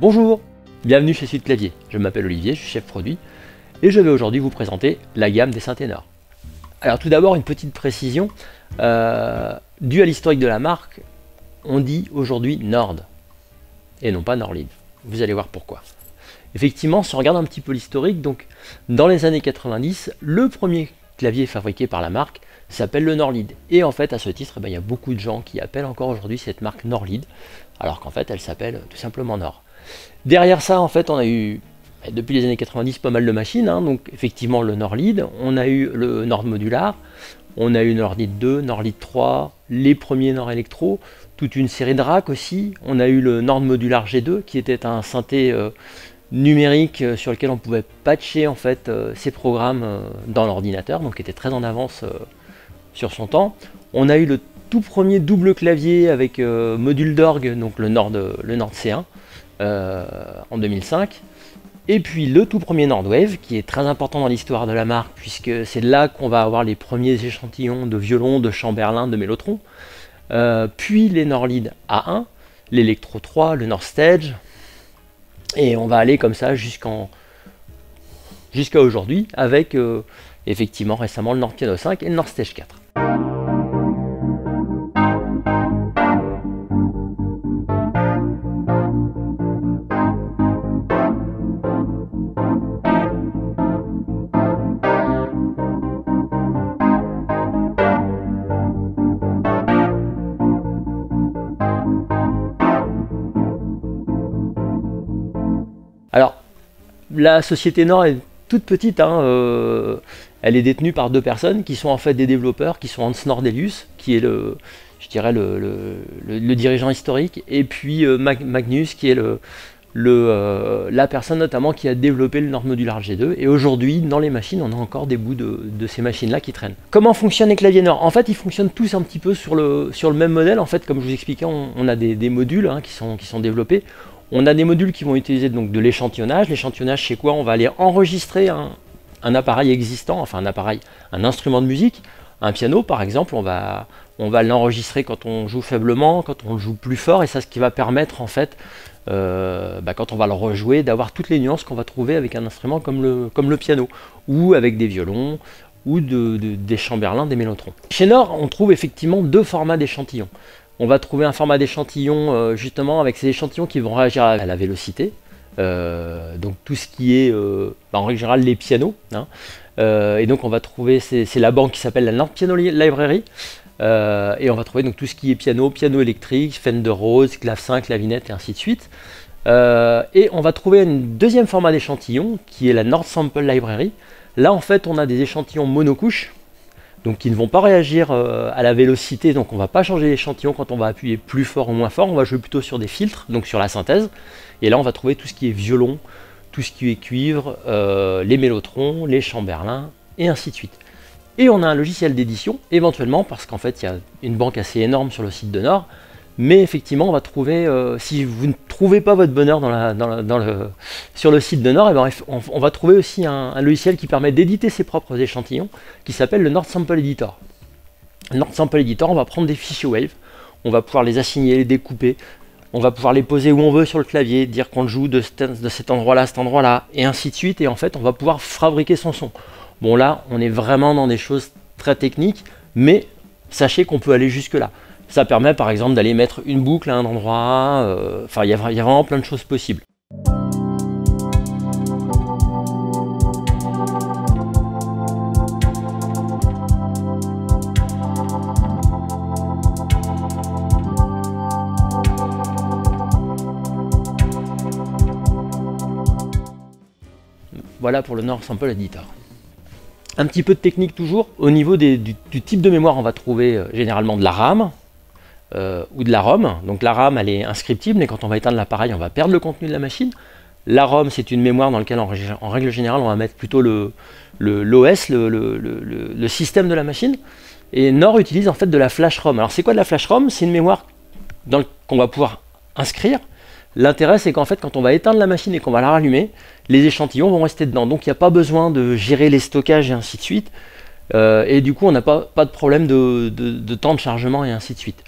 Bonjour, bienvenue chez Suite Clavier, je m'appelle Olivier, je suis chef produit et je vais aujourd'hui vous présenter la gamme des synthés-Nord. Alors tout d'abord une petite précision, due à l'historique de la marque, on dit aujourd'hui Nord et non pas Norlid. Vous allez voir pourquoi. Effectivement, si on regarde un petit peu l'historique, donc dans les années 90, le premier clavier fabriqué par la marque s'appelle le Norlid. Et en fait, à ce titre, il y a beaucoup de gens qui appellent encore aujourd'hui cette marque Norlid, alors qu'en fait, elle s'appelle tout simplement Nord. Derrière ça, en fait, on a eu, depuis les années 90, pas mal de machines, donc effectivement le Norlid, on a eu le Nord Modular, on a eu Norlid 2, Norlid 3, les premiers Nord Electro, toute une série de racks aussi, on a eu le Nord Modular G2, qui était un synthé numérique sur lequel on pouvait patcher en fait ses programmes dans l'ordinateur, donc était très en avance sur son temps. On a eu le tout premier double clavier avec module d'orgue, donc le Nord C1 en 2005. Et puis le tout premier Nordwave, qui est très important dans l'histoire de la marque, puisque c'est là qu'on va avoir les premiers échantillons de violon, de chamberlin, de mélotron. Puis les Norlid A1, l'Electro 3, le Nord Stage. Et on va aller comme ça jusqu'à aujourd'hui, avec effectivement récemment le Nord Piano 5 et le Nord Stage 4. Alors, la société Nord est toute petite, elle est détenue par deux personnes qui sont en fait des développeurs, qui sont Hans Nordelius, qui est le dirigeant historique, et puis Magnus, qui est la personne notamment qui a développé le Nord Modular G2, et aujourd'hui, dans les machines, on a encore des bouts de ces machines-là qui traînent. Comment fonctionnent les claviers Nord? En fait, ils fonctionnent tous un petit peu sur le même modèle. En fait, comme je vous expliquais, on a des modules qui sont développés. On a des modules qui vont utiliser donc de l'échantillonnage. L'échantillonnage, c'est quoi? On va aller enregistrer un appareil existant, enfin un instrument de musique, un piano par exemple. On va l'enregistrer quand on joue faiblement, quand on joue plus fort, et ça, ce qui va permettre en fait, quand on va le rejouer, d'avoir toutes les nuances qu'on va trouver avec un instrument comme le piano, ou avec des violons, ou des chamberlins, des mélotrons. Chez Nord, on trouve effectivement deux formats d'échantillons. On va trouver un format d'échantillon justement avec ces échantillons qui vont réagir à la vélocité, donc tout ce qui est en règle générale les pianos, et donc on va trouver, c'est la banque qui s'appelle la Nord Piano Library, et on va trouver donc tout ce qui est piano électrique, Fender Rhodes, clavecin, clavinette et ainsi de suite. Et on va trouver un deuxième format d'échantillon qui est la Nord Sample Library. Là en fait on a des échantillons monocouches, donc qui ne vont pas réagir à la vélocité, donc on ne va pas changer l'échantillon quand on va appuyer plus fort ou moins fort, on va jouer plutôt sur des filtres, donc sur la synthèse, et là on va trouver tout ce qui est violon, tout ce qui est cuivre, les mélotrons, les chamberlins, et ainsi de suite. Et on a un logiciel d'édition, éventuellement, parce qu'en fait il y a une banque assez énorme sur le site de Nord, mais effectivement on va trouver, si vous ne trouvez pas votre bonheur sur le site de Nord, on va trouver aussi un logiciel qui permet d'éditer ses propres échantillons, qui s'appelle le Nord Sample Editor. Le Nord Sample Editor, on va prendre des fichiers Wave, on va pouvoir les assigner, les découper, on va pouvoir les poser où on veut sur le clavier, dire qu'on le joue de cet endroit-là à cet endroit-là, et ainsi de suite, et en fait on va pouvoir fabriquer son son. Bon là, on est vraiment dans des choses très techniques, mais sachez qu'on peut aller jusque là. Ça permet par exemple d'aller mettre une boucle à un endroit, enfin il y a vraiment plein de choses possibles. Voilà pour le Nord Sample Editor. Un petit peu de technique toujours. Au niveau du type de mémoire, on va trouver généralement de la RAM, ou de la ROM. Donc la RAM elle est inscriptible, mais quand on va éteindre l'appareil on va perdre le contenu de la machine. La ROM c'est une mémoire dans laquelle en règle générale on va mettre plutôt l'OS, le système de la machine. Et Nord utilise en fait de la flash ROM. Alors c'est quoi de la flash ROM? C'est une mémoire qu'on va pouvoir inscrire. L'intérêt c'est qu'en fait quand on va éteindre la machine et qu'on va la rallumer, les échantillons vont rester dedans. Donc il n'y a pas besoin de gérer les stockages et ainsi de suite. Et du coup on n'a pas de problème de temps de chargement et ainsi de suite.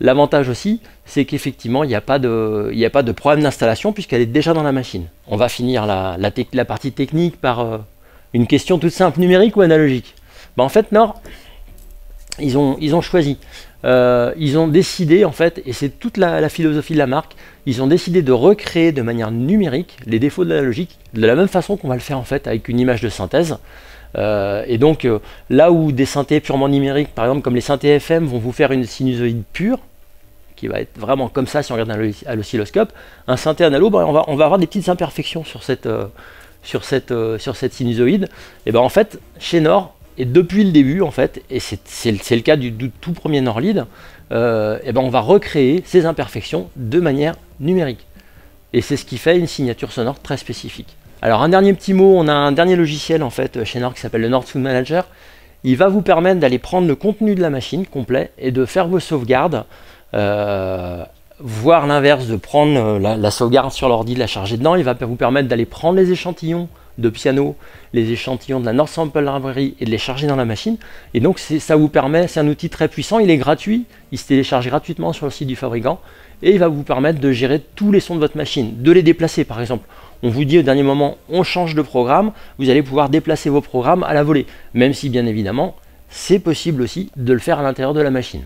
L'avantage aussi, c'est qu'effectivement, il n'y a pas de problème d'installation puisqu'elle est déjà dans la machine. On va finir la partie technique par une question toute simple, numérique ou analogique. En fait, Nord, ils ont choisi. Ils ont décidé, en fait, et c'est toute la philosophie de la marque, ils ont décidé de recréer de manière numérique les défauts de l'analogique, de la même façon qu'on va le faire en fait avec une image de synthèse. Et donc, là où des synthés purement numériques, par exemple comme les synthés FM, vont vous faire une sinusoïde pure, qui va être vraiment comme ça si on regarde à l'oscilloscope, un synthé analo, on va avoir des petites imperfections sur cette sinusoïde. Et en fait, chez Nord, et depuis le début, en fait, et c'est le cas du tout premier Nord Lead, on va recréer ces imperfections de manière numérique. Et c'est ce qui fait une signature sonore très spécifique. Alors un dernier petit mot, on a un dernier logiciel en fait chez Nord qui s'appelle le Nord Sound Manager. Il va vous permettre d'aller prendre le contenu de la machine complet et de faire vos sauvegardes, voire l'inverse, de prendre la sauvegarde sur l'ordi, de la charger dedans. Il va vous permettre d'aller prendre les échantillons de piano, les échantillons de la Nord Sample Library et de les charger dans la machine. Et donc ça vous permet, c'est un outil très puissant, il est gratuit, il se télécharge gratuitement sur le site du fabricant et il va vous permettre de gérer tous les sons de votre machine, de les déplacer par exemple. On vous dit au dernier moment, on change de programme, vous allez pouvoir déplacer vos programmes à la volée, même si bien évidemment, c'est possible aussi de le faire à l'intérieur de la machine.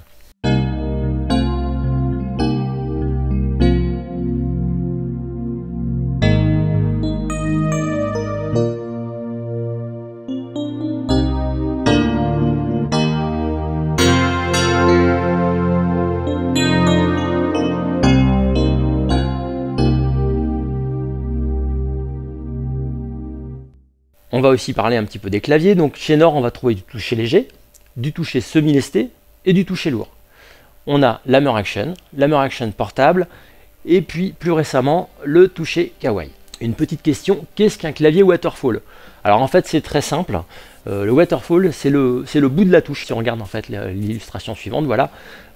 On va aussi parler un petit peu des claviers. Donc chez Nord, on va trouver du toucher léger, du toucher semi-lesté et du toucher lourd. On a l'Hammer Action portable et puis plus récemment le toucher Kawai. Une petite question, qu'est-ce qu'un clavier waterfall? Alors en fait c'est très simple. Le waterfall c'est le bout de la touche. Si on regarde en fait l'illustration suivante, voilà,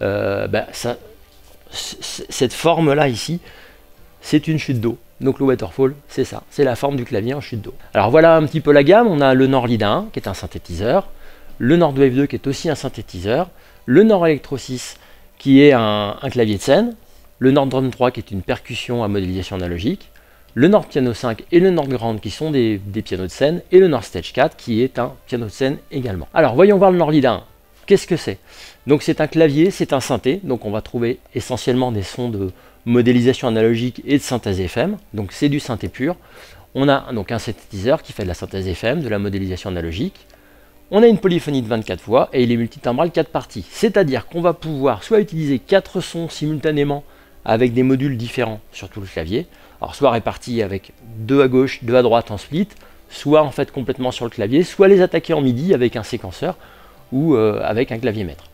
cette forme là ici, c'est une chute d'eau. Donc le waterfall, c'est ça, c'est la forme du clavier en chute d'eau. Alors voilà un petit peu la gamme, on a le Nord Lead 1 qui est un synthétiseur, le Nord Wave 2 qui est aussi un synthétiseur, le Nord Electro 6 qui est un clavier de scène, le Nord Drum 3 qui est une percussion à modélisation analogique, le Nord Piano 5 et le Nord Grand qui sont des pianos de scène, et le Nord Stage 4 qui est un piano de scène également. Alors voyons voir le Nord Lead 1. Qu'est-ce que c'est? Donc c'est un clavier, c'est un synthé, donc on va trouver essentiellement des sons de modélisation analogique et de synthèse FM, donc c'est du synthé pur. On a donc un synthétiseur qui fait de la synthèse FM, de la modélisation analogique. On a une polyphonie de 24 voix et il est multitimbral 4 parties, c'est-à-dire qu'on va pouvoir soit utiliser 4 sons simultanément avec des modules différents sur tout le clavier, alors soit répartis avec 2 à gauche, 2 à droite en split, soit en fait complètement sur le clavier, soit les attaquer en MIDI avec un séquenceur ou avec un clavier maître.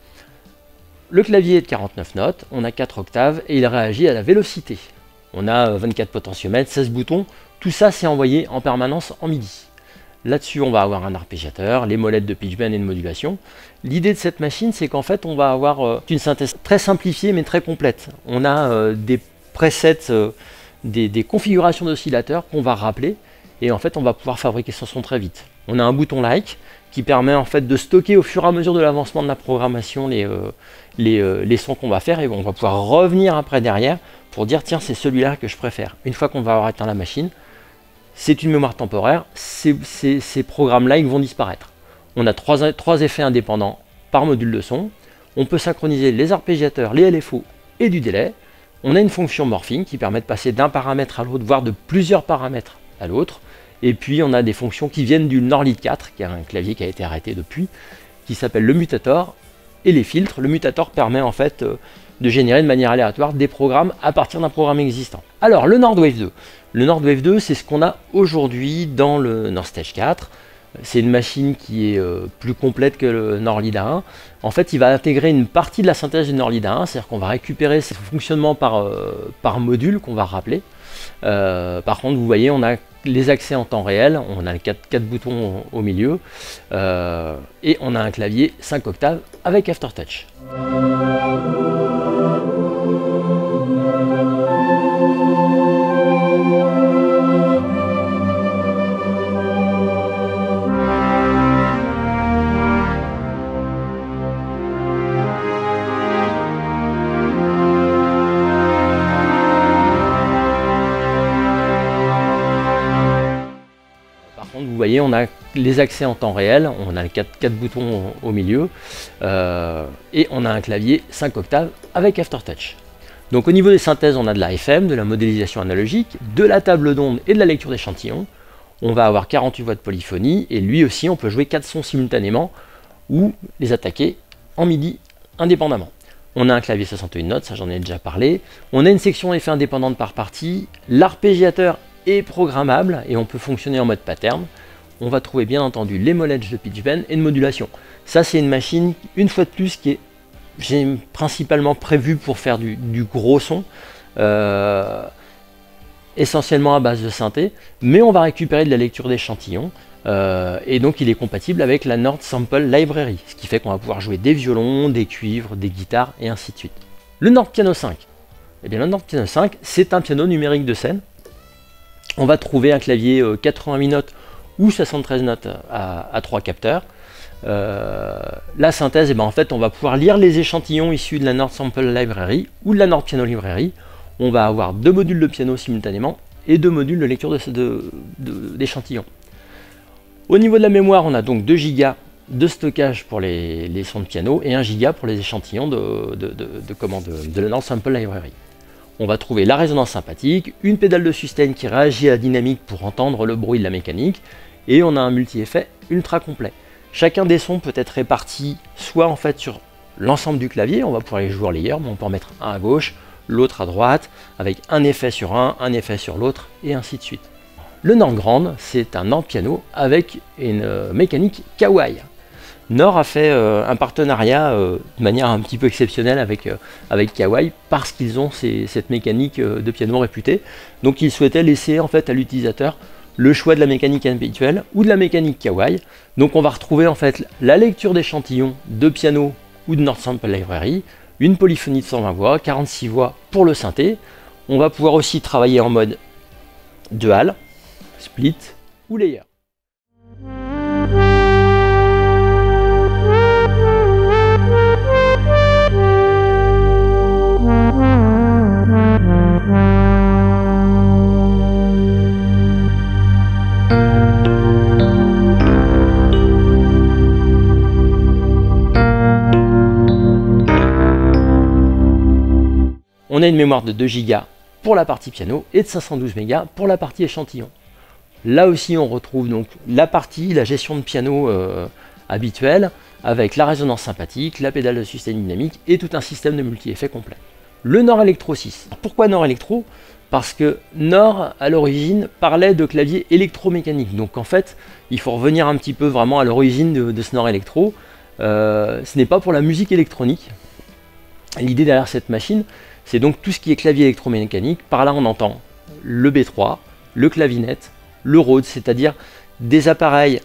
Le clavier est de 49 notes, on a 4 octaves et il réagit à la vélocité. On a 24 potentiomètres, 16 boutons, tout ça c'est envoyé en permanence en MIDI. Là-dessus on va avoir un arpégiateur, les molettes de pitch bend et de modulation. L'idée de cette machine c'est qu'en fait on va avoir une synthèse très simplifiée mais très complète. On a des presets, des configurations d'oscillateurs qu'on va rappeler et en fait on va pouvoir fabriquer son son très vite. On a un bouton like qui permet en fait de stocker au fur et à mesure de l'avancement de la programmation les sons qu'on va faire et on va pouvoir revenir après derrière pour dire tiens c'est celui-là que je préfère. Une fois qu'on va avoir éteint la machine, c'est une mémoire temporaire, ces programmes-là ils vont disparaître. On a trois effets indépendants par module de son, on peut synchroniser les arpégiateurs, les LFO et du délai. On a une fonction morphing qui permet de passer d'un paramètre à l'autre, voire de plusieurs paramètres à l'autre. Et puis on a des fonctions qui viennent du Nord Lead 4, qui est un clavier qui a été arrêté depuis, qui s'appelle le mutator et les filtres. Le mutator permet en fait de générer de manière aléatoire des programmes à partir d'un programme existant. Alors le Nord Wave 2. Le Nord Wave 2, c'est ce qu'on a aujourd'hui dans le Nord Stage 4. C'est une machine qui est plus complète que le Nord Lead 1. En fait, il va intégrer une partie de la synthèse du Nord Lead 1, c'est-à-dire qu'on va récupérer ce fonctionnement par module qu'on va rappeler. Par contre, vous voyez, on a les accès en temps réel, on a 4 boutons au milieu, et on a un clavier 5 octaves avec Aftertouch. voyez, on a les accès en temps réel, on a 4 boutons au milieu, et on a un clavier 5 octaves avec Aftertouch. Donc au niveau des synthèses, on a de la FM, de la modélisation analogique, de la table d'onde et de la lecture d'échantillons. On va avoir 48 voix de polyphonie, et lui aussi, on peut jouer 4 sons simultanément, ou les attaquer en MIDI indépendamment. On a un clavier 61 notes, ça j'en ai déjà parlé. On a une section effet indépendante par partie. L'arpégiateur est programmable et on peut fonctionner en mode pattern. On va trouver bien entendu les molettes de pitch bend et de modulation. Ça c'est une machine, une fois de plus, qui est principalement prévue pour faire du gros son, essentiellement à base de synthé, mais on va récupérer de la lecture d'échantillons. Et donc il est compatible avec la Nord Sample Library, ce qui fait qu'on va pouvoir jouer des violons, des cuivres, des guitares et ainsi de suite. Le Nord Piano 5, eh bien le Nord Piano 5, c'est un piano numérique de scène. On va trouver un clavier 88 notes ou 73 notes à 3 capteurs. La synthèse, en fait on va pouvoir lire les échantillons issus de la Nord Sample Library ou de la Nord Piano Library. On va avoir 2 modules de piano simultanément et 2 modules de lecture d'échantillons. Au niveau de la mémoire, on a donc 2 Go de stockage pour les sons de piano et 1 Go pour les échantillons de la Nord Sample Library. On va trouver la résonance sympathique, une pédale de sustain qui réagit à la dynamique pour entendre le bruit de la mécanique, et on a un multi-effet ultra complet. Chacun des sons peut être réparti soit en fait sur l'ensemble du clavier, on va pouvoir les jouer en layer, mais on peut en mettre un à gauche, l'autre à droite, avec un effet sur un effet sur l'autre, et ainsi de suite. Le Nord Grand, c'est un Nord piano avec une mécanique Kawai. Nord a fait un partenariat de manière un petit peu exceptionnelle avec Kawai parce qu'ils ont cette mécanique de piano réputée. Donc ils souhaitaient laisser en fait à l'utilisateur le choix de la mécanique habituelle ou de la mécanique Kawai. Donc on va retrouver en fait la lecture d'échantillons de piano ou de Nord Sample Library, une polyphonie de 120 voix, 46 voix pour le synthé. On va pouvoir aussi travailler en mode dual, split ou layer. On a une mémoire de 2 Go pour la partie piano et de 512 mégas pour la partie échantillon. Là aussi on retrouve donc la gestion de piano habituelle avec la résonance sympathique, la pédale de sustain dynamique et tout un système de multi-effets complet. Le Nord Electro 6. Pourquoi Nord Electro? Parce que Nord à l'origine parlait de clavier électromécanique. Donc en fait il faut revenir un petit peu vraiment à l'origine de ce Nord Electro. Ce n'est pas pour la musique électronique. L'idée derrière cette machine, c'est donc tout ce qui est clavier électromécanique. Par là on entend le B3, le clavinette, le Rhodes, c'est-à-dire des appareils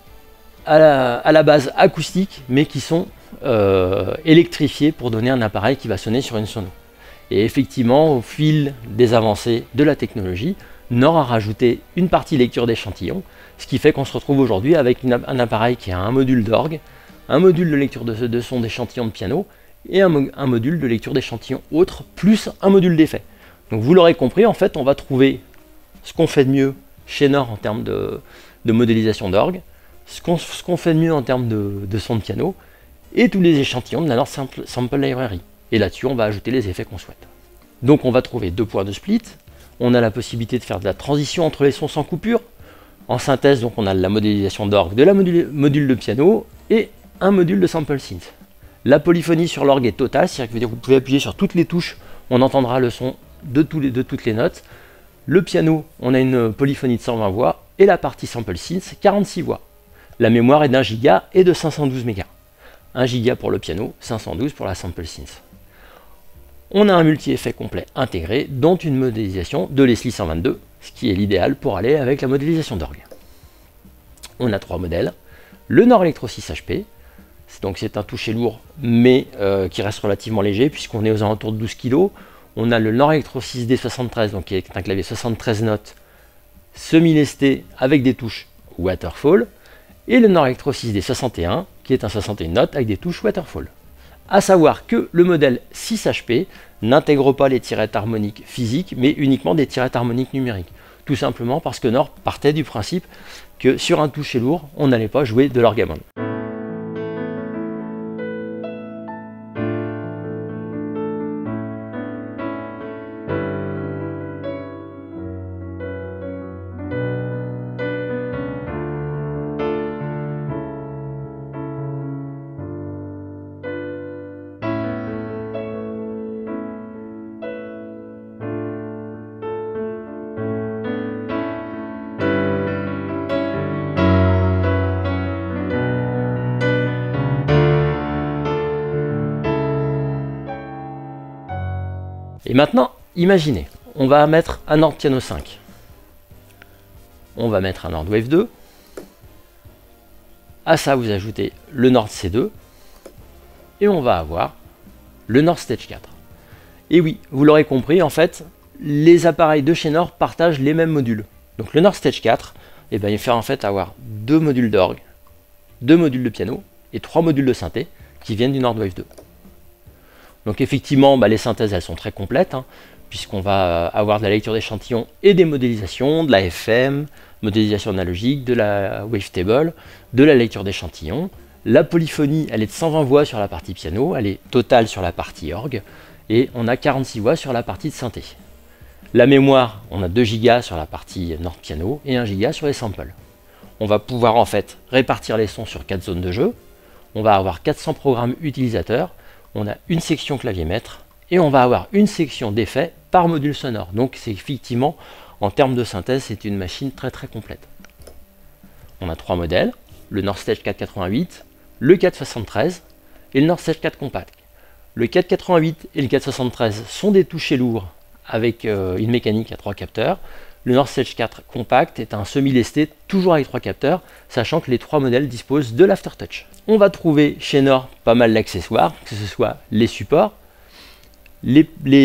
à la base acoustique, mais qui sont électrifiés pour donner un appareil qui va sonner sur une sono. Et effectivement, au fil des avancées de la technologie, Nord a rajouté une partie lecture d'échantillons, ce qui fait qu'on se retrouve aujourd'hui avec un appareil qui a un module d'orgue, un module de lecture de son d'échantillons de piano, et un module de lecture d'échantillons autre, plus un module d'effet. Donc vous l'aurez compris, en fait, on va trouver ce qu'on fait de mieux chez Nord en termes de modélisation d'orgue, ce qu'on fait de mieux en termes de son de piano, et tous les échantillons de la Nord Sample Library. Et là-dessus, on va ajouter les effets qu'on souhaite. Donc on va trouver 2 points de split, on a la possibilité de faire de la transition entre les sons sans coupure. En synthèse, donc on a la modélisation d'orgue, de la module de piano, et un module de sample synth. La polyphonie sur l'orgue est totale, c'est-à-dire que vous pouvez appuyer sur toutes les touches, on entendra le son de toutes les notes. Le piano, on a une polyphonie de 120 voix, et la partie sample synth, 46 voix. La mémoire est d'1 Go et de 512 mégas. 1 Go pour le piano, 512 pour la sample synth. On a un multi-effet complet intégré, dont une modélisation de Leslie 122, ce qui est l'idéal pour aller avec la modélisation d'orgue. On a 3 modèles. Le Nord Electro 6 HP, donc c'est un toucher lourd, mais qui reste relativement léger, puisqu'on est aux alentours de 12 kg. On a le Nord Electro 6D73, donc qui est un clavier 73 notes, semi-lesté avec des touches Waterfall, et le Nord Electro 6D61, qui est un 61 notes avec des touches Waterfall. A savoir que le modèle 6HP n'intègre pas les tirettes harmoniques physiques, mais uniquement des tirettes harmoniques numériques. tout simplement parce que Nord partait du principe que sur un toucher lourd, on n'allait pas jouer de l'orgamon. Et maintenant, imaginez, on va mettre un Nord Piano 5. On va mettre un Nord Wave 2. À ça, vous ajoutez le Nord C2. Et on va avoir le Nord Stage 4. Et oui, vous l'aurez compris, en fait, les appareils de chez Nord partagent les mêmes modules. Donc le Nord Stage 4, eh bien, il fait en fait avoir 2 modules d'orgue, 2 modules de piano et 3 modules de synthé qui viennent du Nord Wave 2. Donc effectivement, les synthèses, elles sont très complètes, puisqu'on va avoir de la lecture d'échantillons et des modélisations, de la FM, modélisation analogique, de la wavetable, de la lecture d'échantillons. La polyphonie, elle est de 120 voix sur la partie piano, elle est totale sur la partie orgue, et on a 46 voix sur la partie de synthé. La mémoire, on a 2 Go sur la partie Nord Piano et 1 Go sur les samples. On va pouvoir en fait répartir les sons sur 4 zones de jeu. On va avoir 400 programmes utilisateurs. On a une section clavier maître et on va avoir une section d'effets par module sonore. Donc c'est effectivement, en termes de synthèse, c'est une machine très très complète. On a 3 modèles, le Nord Stage 488, le 473 et le Nord Stage 4 Compact. Le 488 et le 473 sont des touchés lourds avec une mécanique à 3 capteurs. Le Nord Stage 4 Compact est un semi-lesté, toujours avec 3 capteurs, sachant que les 3 modèles disposent de l'aftertouch. On va trouver chez Nord pas mal d'accessoires, que ce soit les supports, les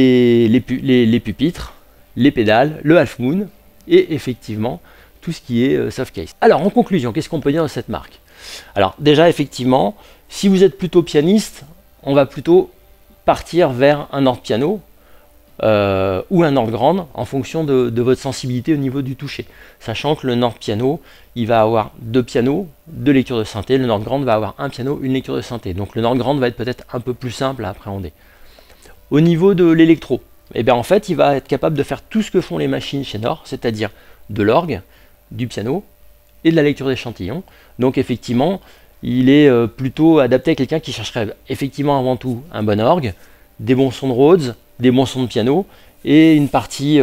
pupitres, les pédales, le half moon et effectivement tout ce qui est soft case. Alors en conclusion, qu'est-ce qu'on peut dire de cette marque? Alors déjà effectivement, si vous êtes plutôt pianiste, on va plutôt partir vers un Nord Piano ou un Nord Grande en fonction de votre sensibilité au niveau du toucher. Sachant que le Nord Piano, il va avoir 2 pianos, 2 lectures de synthé. Le Nord Grande va avoir un piano, une lecture de synthé. Donc le Nord Grande va être peut-être un peu plus simple à appréhender. Au niveau de l'électro, eh bien en fait, il va être capable de faire tout ce que font les machines chez Nord, c'est-à-dire de l'orgue, du piano et de la lecture d'échantillons. Donc effectivement, il est plutôt adapté à quelqu'un qui chercherait effectivement avant tout un bon orgue, des bons sons de Rhodes, des bons sons de piano et une partie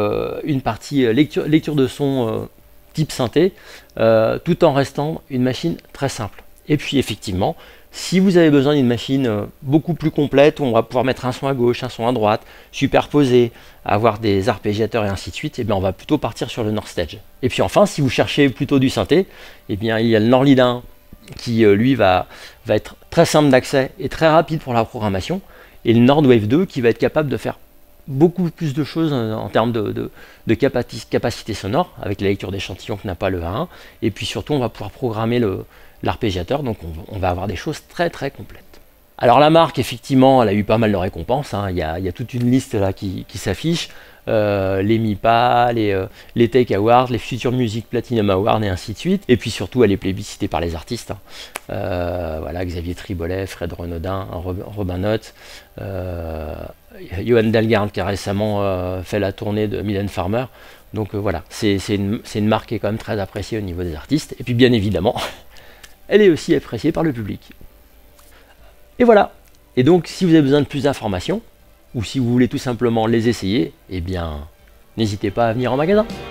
lecture de son type synthé, tout en restant une machine très simple. Et puis effectivement, si vous avez besoin d'une machine beaucoup plus complète, où on va pouvoir mettre un son à gauche, un son à droite, superposer, avoir des arpégiateurs et ainsi de suite, et bien on va plutôt partir sur le Nord Stage. Et puis enfin, si vous cherchez plutôt du synthé, et bien il y a le Nord Lead 1 qui lui va être très simple d'accès et très rapide pour la programmation, et le Nord Wave 2 qui va être capable de faire beaucoup plus de choses en termes de capacité sonore, avec la lecture d'échantillons que n'a pas le 1, et puis surtout on va pouvoir programmer l'arpégiateur, donc on va avoir des choses très très complètes. Alors la marque, effectivement, elle a eu pas mal de récompenses, il y a toute une liste là qui s'affiche, les MIPA, les Tech Awards, les Future Music Platinum Awards et ainsi de suite, et puis surtout elle est plébiscitée par les artistes, voilà, Xavier Tribolet, Fred Renaudin, Robin Notte, Johan Dalgarde qui a récemment fait la tournée de Mylène Farmer, donc voilà, c'est une marque qui est quand même très appréciée au niveau des artistes, et puis bien évidemment, elle est aussi appréciée par le public. Et voilà. Et donc, si vous avez besoin de plus d'informations, ou si vous voulez tout simplement les essayer, eh bien, n'hésitez pas à venir en magasin.